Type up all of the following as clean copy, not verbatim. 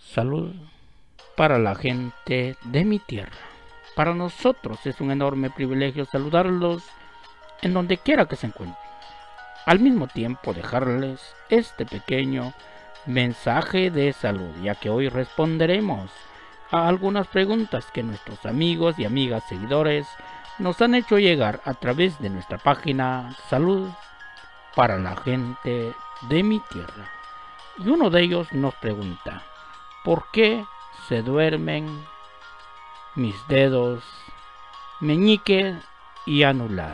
Salud para la gente de mi tierra. Para nosotros es un enorme privilegio saludarlos en donde quiera que se encuentren. Al mismo tiempo dejarles este pequeño mensaje de salud, ya que hoy responderemos a algunas preguntas que nuestros amigos y amigas seguidores nos han hecho llegar a través de nuestra página Salud para la gente de mi tierra. Y uno de ellos nos pregunta: ¿por qué se duermen mis dedos meñique y anular?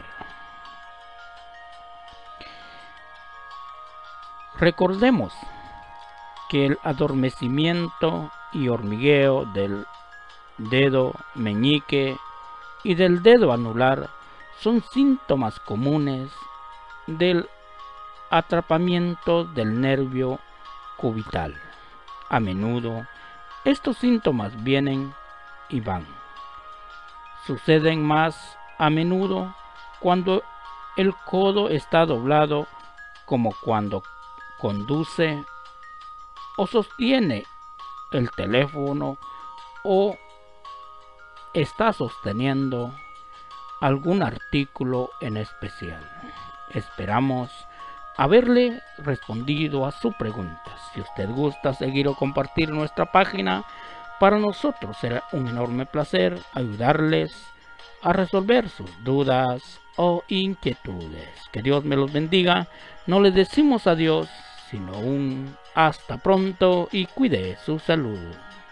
Recordemos que el adormecimiento y hormigueo del dedo meñique y del dedo anular son síntomas comunes del atrapamiento del nervio cubital. A menudo estos síntomas vienen y van. Suceden más a menudo cuando el codo está doblado, como cuando conduce o sostiene el teléfono o está sosteniendo algún artículo en especial. Esperamos haberle respondido a su pregunta. Si usted gusta seguir o compartir nuestra página, para nosotros será un enorme placer ayudarles a resolver sus dudas o inquietudes. Que Dios me los bendiga. No les decimos adiós, sino un hasta pronto y cuide su salud.